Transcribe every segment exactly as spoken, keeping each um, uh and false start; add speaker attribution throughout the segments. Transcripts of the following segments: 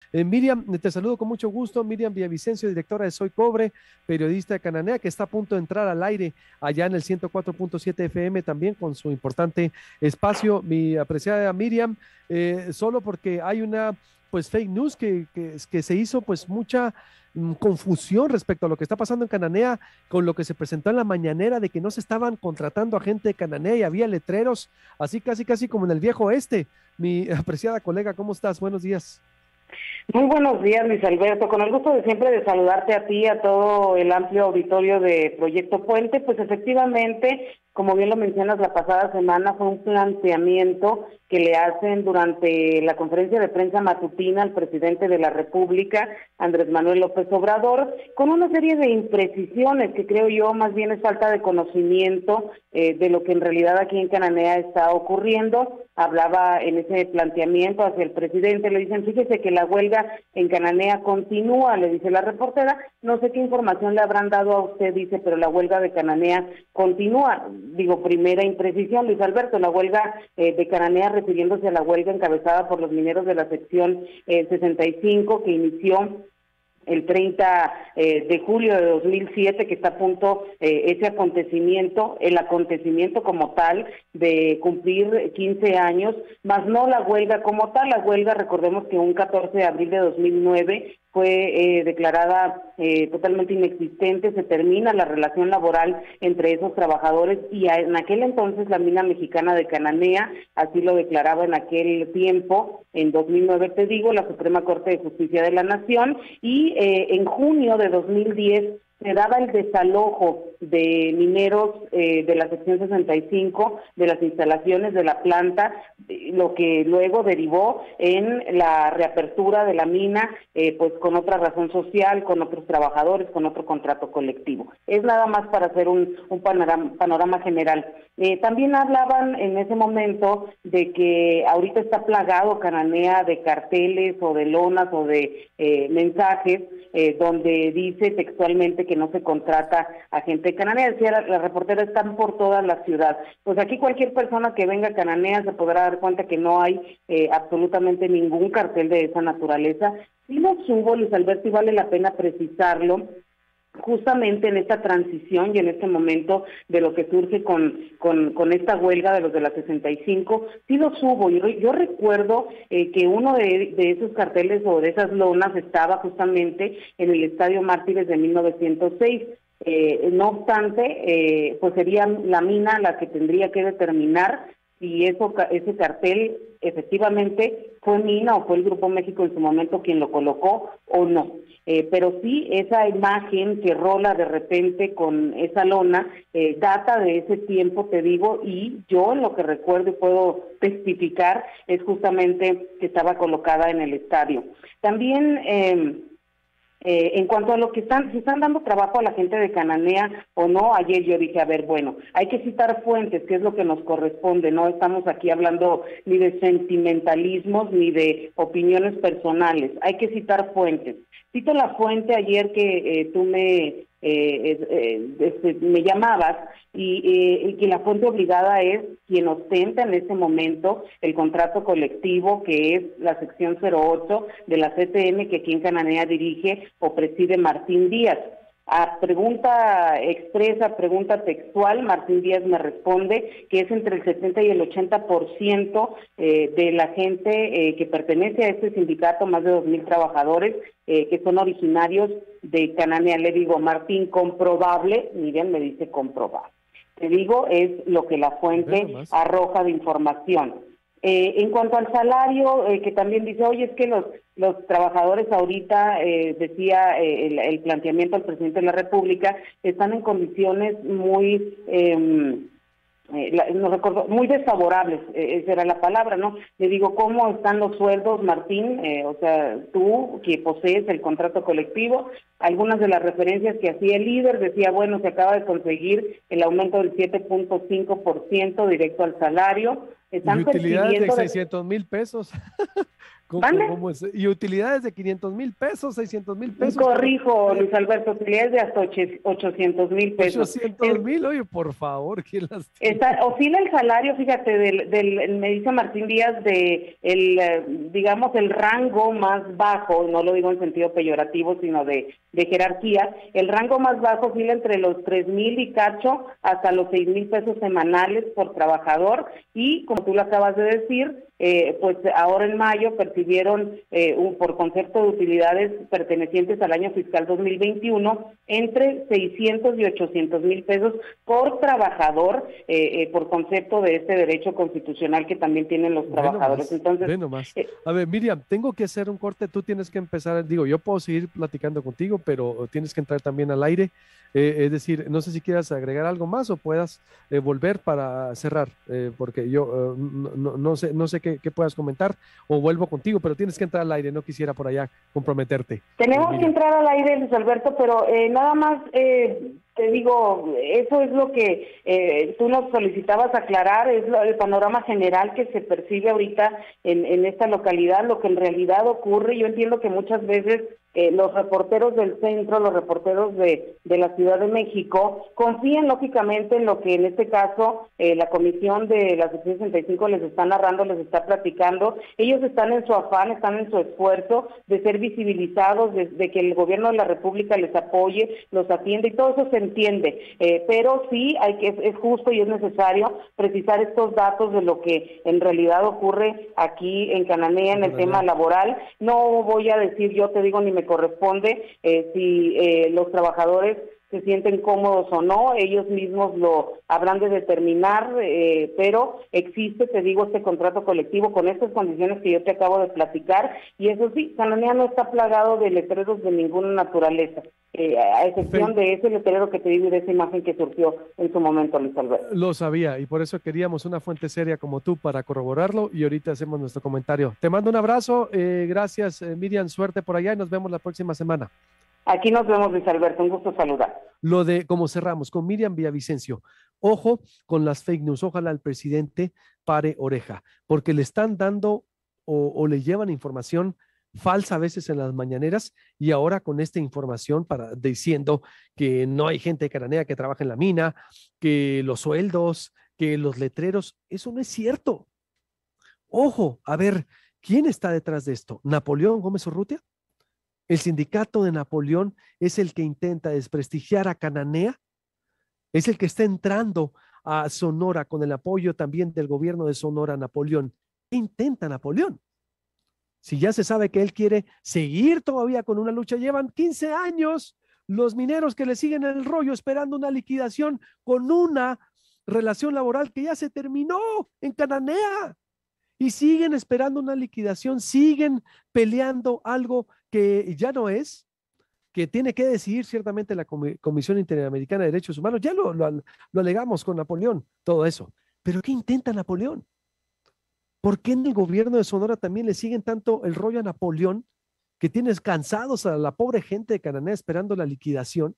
Speaker 1: Eh, Miriam, te saludo con mucho gusto. Miriam Villavicencio, directora de Soy Cobre, periodista de Cananea, que está a punto de entrar al aire allá en el ciento cuatro punto siete F M también con su importante espacio. Mi apreciada Miriam, eh, solo porque hay una pues fake news que, que, que se hizo pues mucha mm, confusión respecto a lo que está pasando en Cananea con lo que se presentó en la mañanera de que no se estaban contratando a gente de Cananea y había letreros, así casi casi como en el viejo oeste. Mi apreciada colega, ¿cómo estás? Buenos días.
Speaker 2: Muy buenos días, Luis Alberto. Con el gusto de siempre de saludarte a ti, a todo el amplio auditorio de Proyecto Puente. Pues efectivamente, como bien lo mencionas, la pasada semana fue un planteamiento que le hacen durante la conferencia de prensa matutina al presidente de la República, Andrés Manuel López Obrador, con una serie de imprecisiones que creo yo más bien es falta de conocimiento eh, de lo que en realidad aquí en Cananea está ocurriendo. Hablaba en ese planteamiento hacia el presidente, le dicen, fíjese que la huelga en Cananea continúa, le dice la reportera, no sé qué información le habrán dado a usted, dice, pero la huelga de Cananea continúa. Digo, primera imprecisión, Luis Alberto, la huelga eh, de Cananea, refiriéndose a la huelga encabezada por los mineros de la sección eh, sesenta y cinco, que inició el treinta eh, de julio de dos mil siete, que está a punto eh, ese acontecimiento, el acontecimiento como tal de cumplir quince años, más no la huelga como tal. La huelga, recordemos que un catorce de abril de dos mil nueve fue eh, declarada eh, totalmente inexistente, se termina la relación laboral entre esos trabajadores y a, en aquel entonces la mina mexicana de Cananea, así lo declaraba en aquel tiempo, en dos mil nueve te digo, la Suprema Corte de Justicia de la Nación, y eh, en junio de dos mil diez se daba el desalojo de mineros eh, de la sección sesenta y cinco de las instalaciones de la planta, lo que luego derivó en la reapertura de la mina, eh, pues con otra razón social, con otros trabajadores, con otro contrato colectivo. Es nada más para hacer un, un panorama, panorama general. Eh, también hablaban en ese momento de que ahorita está plagado Cananea de carteles o de lonas o de eh, mensajes eh, donde dice textualmente que no se contrata a gente de Cananea. Decía la, la reportera, están por toda la ciudad. Pues aquí cualquier persona que venga a Cananea se podrá dar cuenta que no hay eh, absolutamente ningún cartel de esa naturaleza. Sí los hubo, Luis Alberto, y vale la pena precisarlo, justamente en esta transición y en este momento de lo que surge con con, con esta huelga de los de la sesenta y cinco, sí los hubo. Yo, yo recuerdo eh, que uno de, de esos carteles o de esas lonas estaba justamente en el Estadio Mártires de mil novecientos seis. Eh, no obstante, eh, pues sería la mina la que tendría que determinar si eso, ese cartel efectivamente fue Mina o fue el Grupo México en su momento quien lo colocó o no. Eh, pero sí, esa imagen que rola de repente con esa lona eh, data de ese tiempo, te digo, y yo lo que recuerdo y puedo testificar es justamente que estaba colocada en el estadio. También eh, Eh, en cuanto a lo que están, si están dando trabajo a la gente de Cananea o no, ayer yo dije, a ver, bueno, hay que citar fuentes, que es lo que nos corresponde, no estamos aquí hablando ni de sentimentalismos ni de opiniones personales, hay que citar fuentes. Cito la fuente ayer que eh, tú me eh, eh, este, me llamabas y, eh, y que la fuente obligada es quien ostenta en este momento el contrato colectivo, que es la sección cero ocho de la C T M, que aquí en Cananea dirige o preside Martín Díaz. A pregunta expresa, pregunta textual, Martín Díaz me responde que es entre el setenta y el ochenta por ciento eh, de la gente eh, que pertenece a este sindicato, más de dos mil trabajadores, eh, que son originarios de Cananea. Le digo, Martín, comprobable, Miriam me dice comprobable. Te digo, es lo que la fuente arroja de información. Eh, en cuanto al salario, eh, que también dice, oye, es que los los trabajadores ahorita, eh, decía eh, el, el planteamiento del presidente de la República, están en condiciones muy, eh, eh, la, no recuerdo, muy desfavorables, eh, esa era la palabra, ¿no? Le digo, ¿cómo están los sueldos, Martín? Eh, o sea, tú que posees el contrato colectivo, algunas de las referencias que hacía el líder, decía, bueno, se acaba de conseguir el aumento del siete punto cinco por ciento directo al salario.
Speaker 1: Y
Speaker 2: Están
Speaker 1: utilidades de
Speaker 2: percibiendo
Speaker 1: seiscientos mil pesos. ¿Cómo,
Speaker 2: ¿Vale?
Speaker 1: cómo es? Y utilidades de quinientos mil pesos, seiscientos mil pesos.
Speaker 2: Corrijo, Luis Alberto, utilidades de hasta ochocientos mil pesos.
Speaker 1: ochocientos mil, oye, por favor, ¿quién las tiene?
Speaker 2: Está, oscila el salario, fíjate, del, del, me dice Martín Díaz, de el, digamos, el rango más bajo, no lo digo en sentido peyorativo, sino de, de jerarquía, el rango más bajo oscila entre los tres mil y cacho hasta los seis mil pesos semanales por trabajador, y como tú lo acabas de decir, eh, pues ahora en mayo percibieron eh, un, por concepto de utilidades pertenecientes al año fiscal dos mil veintiuno entre seiscientos y ochocientos mil pesos por trabajador, eh, eh, por concepto de este derecho constitucional que también tienen los trabajadores. Entonces,
Speaker 1: ve nomás. Eh, a ver, Miriam, tengo que hacer un corte, tú tienes que empezar, digo, yo puedo seguir platicando contigo, pero tienes que entrar también al aire. Eh, es decir, no sé si quieras agregar algo más o puedas eh, volver para cerrar, eh, porque yo eh, no, no, no sé, no sé qué, qué puedas comentar, o vuelvo contigo, pero tienes que entrar al aire, no quisiera por allá comprometerte.
Speaker 2: Tenemos
Speaker 1: eh,
Speaker 2: que entrar al aire, Luis Alberto, pero eh, nada más eh, te digo, eso es lo que eh, tú nos solicitabas aclarar, es lo, el panorama general que se percibe ahorita en, en esta localidad, lo que en realidad ocurre. Yo entiendo que muchas veces Eh, los reporteros del centro, los reporteros de, de la Ciudad de México, confían lógicamente en lo que en este caso eh, la comisión de la sección sesenta y cinco les está narrando, les está platicando. Ellos están en su afán, están en su esfuerzo de ser visibilizados, de, de que el gobierno de la República les apoye, los atiende, y todo eso se entiende, eh, pero sí hay que es, es justo y es necesario precisar estos datos de lo que en realidad ocurre aquí en Cananea en el tema laboral. No voy a decir, yo te digo, ni me corresponde eh, si eh, los trabajadores se sienten cómodos o no, ellos mismos lo habrán de determinar, eh, pero existe, te digo, este contrato colectivo con estas condiciones que yo te acabo de platicar, y eso sí, Cananea no está plagado de letreros de ninguna naturaleza, eh, a excepción de ese letrero que te digo y de esa imagen que surgió en su momento, Luis Alberto.
Speaker 1: Lo sabía, y por eso queríamos una fuente seria como tú para corroborarlo, y ahorita hacemos nuestro comentario. Te mando un abrazo, eh, gracias eh, Miriam, suerte por allá y nos vemos la próxima semana.
Speaker 2: Aquí nos vemos, Luis Alberto, un gusto saludar.
Speaker 1: Lo de, como cerramos, con Miriam Villavicencio, ojo con las fake news, ojalá el presidente pare oreja, porque le están dando o, o le llevan información falsa a veces en las mañaneras, y ahora con esta información para, diciendo que no hay gente de Cananea que trabaja en la mina, que los sueldos, que los letreros, eso no es cierto. Ojo, a ver, ¿quién está detrás de esto? ¿Napoleón Gómez Urrutia? ¿El sindicato de Napoleón es el que intenta desprestigiar a Cananea? ¿Es el que está entrando a Sonora con el apoyo también del gobierno de Sonora, Napoleón? ¿Qué intenta Napoleón? Si ya se sabe que él quiere seguir todavía con una lucha, llevan quince años los mineros que le siguen el rollo esperando una liquidación con una relación laboral que ya se terminó en Cananea. Y siguen esperando una liquidación, siguen peleando algo que ya no es, que tiene que decidir ciertamente la Comisión Interamericana de Derechos Humanos. Ya lo, lo, lo alegamos con Napoleón, todo eso. Pero ¿qué intenta Napoleón? ¿Por qué en el gobierno de Sonora también le siguen tanto el rollo a Napoleón, que tienes cansados a la pobre gente de Cananea esperando la liquidación?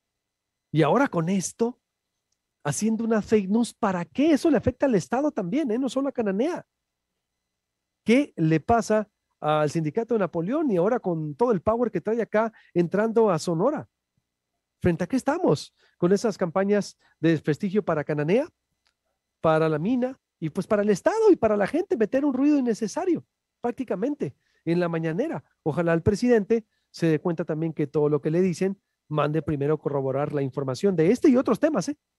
Speaker 1: Y ahora con esto, haciendo una fake news, ¿para qué? Eso le afecta al Estado también, ¿eh? No solo a Cananea. ¿Qué le pasa al sindicato de Napoleón y ahora con todo el power que trae acá entrando a Sonora? ¿Frente a qué estamos? Con esas campañas de desprestigio para Cananea, para la mina y pues para el Estado y para la gente, meter un ruido innecesario prácticamente en la mañanera. Ojalá el presidente se dé cuenta también que todo lo que le dicen, mande primero corroborar la información de este y otros temas, ¿eh?